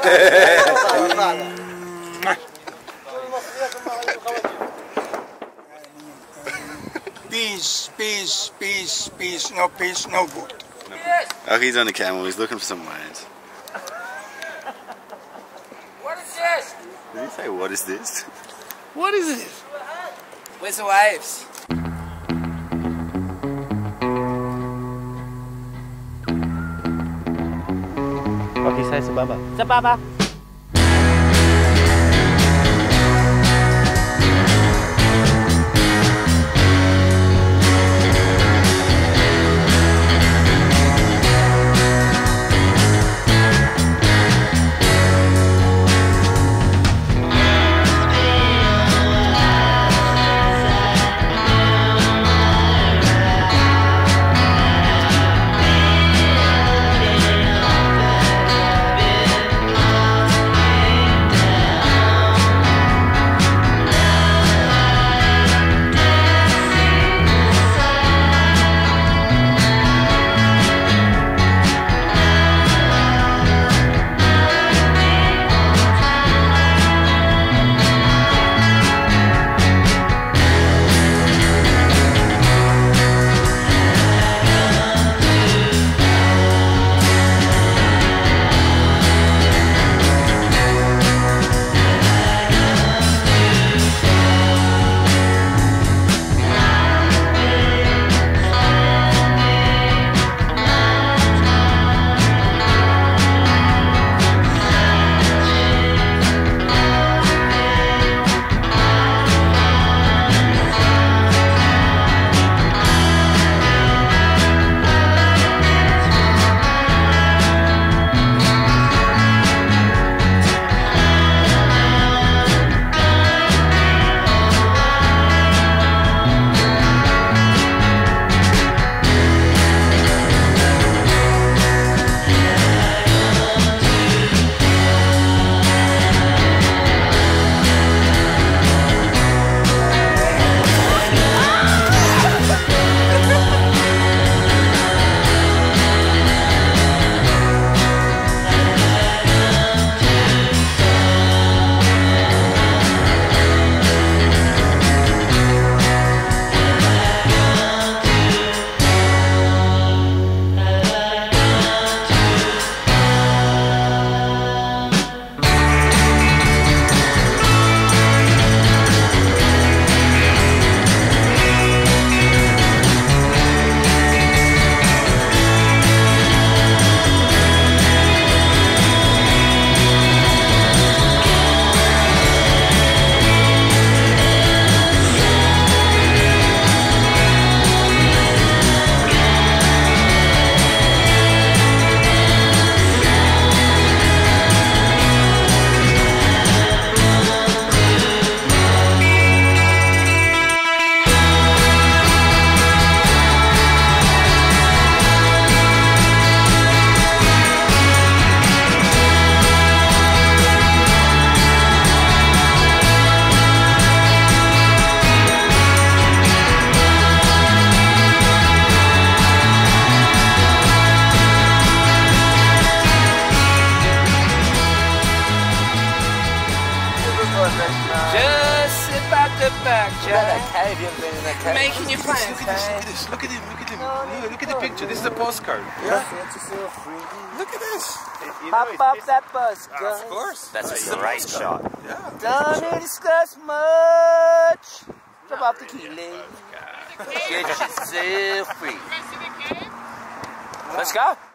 Peace, peace, peace, peace. No peace, no good. Oh, he's on the camel. He's looking for some wines. What is this? Did he say, what is this? What is it? Where's the waves? Okay, saya sebaba. Sebaba. Just sit back the back, Jack. Making your plans. Look at this. Look at him. Look at him. Look at the picture. This is a postcard. Yeah. Look at this. Pop up that bus, guys. Of course. That's a great shot. Yeah. Don't need to discuss much. Drop off the key, lady. Get yourself free. Let's go.